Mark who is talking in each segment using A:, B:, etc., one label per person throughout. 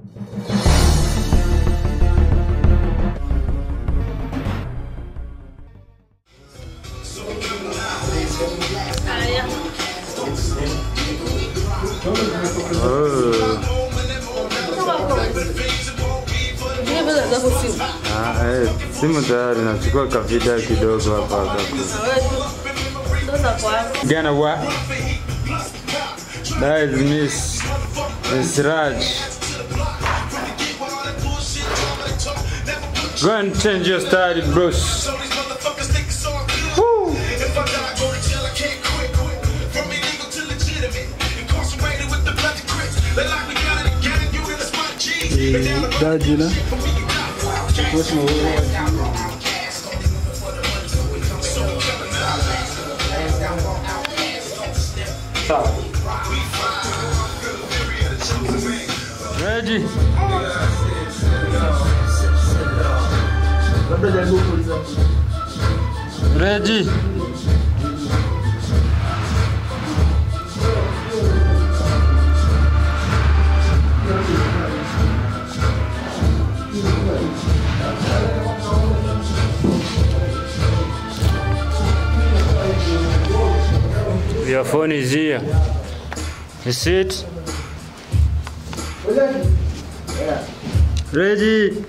A: Simu tayari nachukua kavida kidogo hapa. Gana what? That is Miss Raj. Go and change your style, bros. Woo. Dadina. Ready? Ready? Your phone is here. You see it? Ready?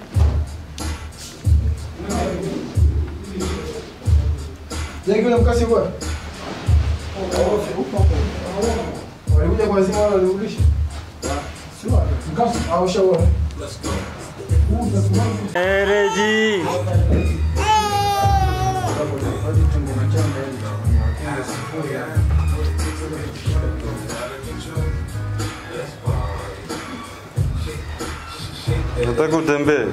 A: Ready? Nataka utembee.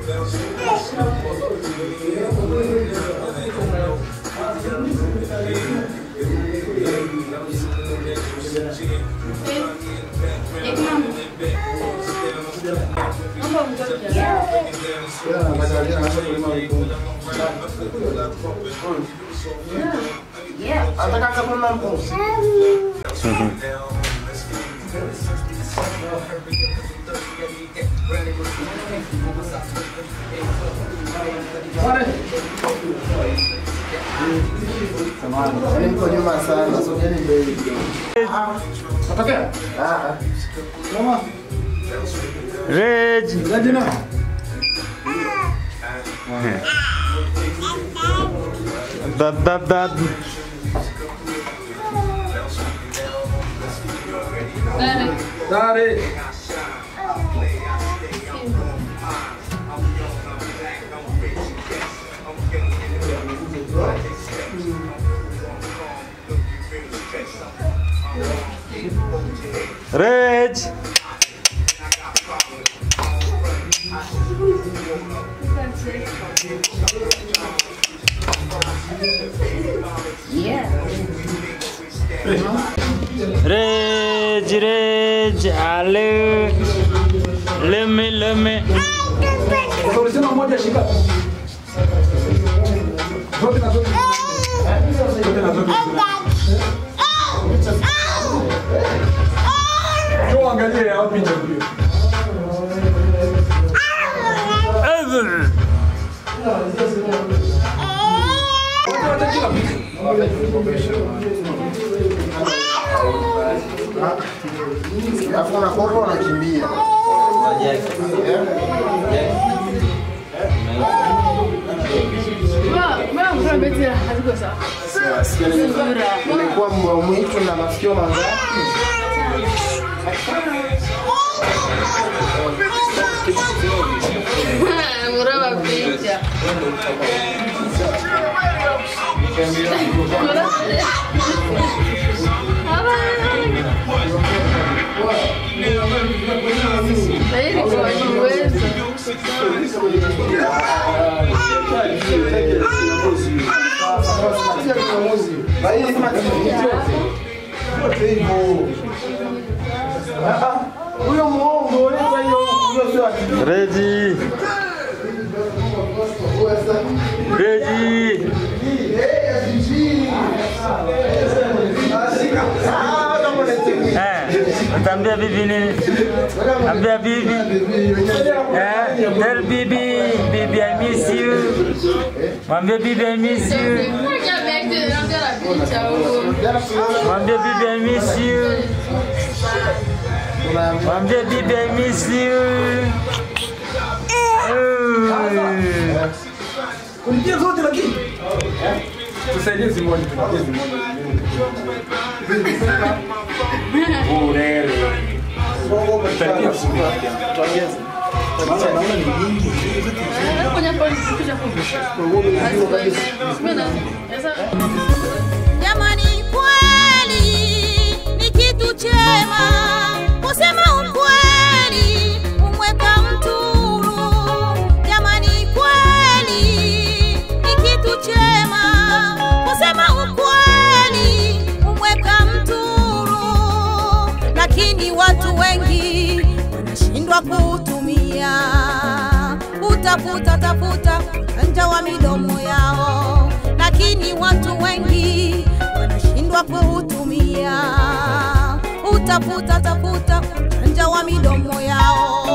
A: Reg.
B: Yeah.
A: Reg, ale. Leme.
C: Angalia hapo picha hiyo.
D: Afuna koro anakimbia.
B: Mbona beti haziko sawa?
D: Nilikuwa mwitu na masikio mangapi?
B: Muraba picha.
A: Ready. Tambia bibi nini? Ambia bibi. Tell bibi I miss you. Mwambie bibi I miss you. Mwambie bibi I miss you. Mwambie bibi I miss you.
C: Unajua zote lakini. Tusaidie zimoja. Urele. Tusaidie zimoja.
D: Tuongeze.
C: Mama naona ni nyingi.
E: Jamani, kweli ni kitu chema kusema ukweli, kumweka mtu huru. Jamani, kweli ni kitu chema kusema ukweli, kumweka mtu huru. Lakini watu wengi wanashindwa kutumia, tafuta anja wa midomo yao. Lakini watu wengi wanashindwa kutumia, tafuta anja wa midomo yao.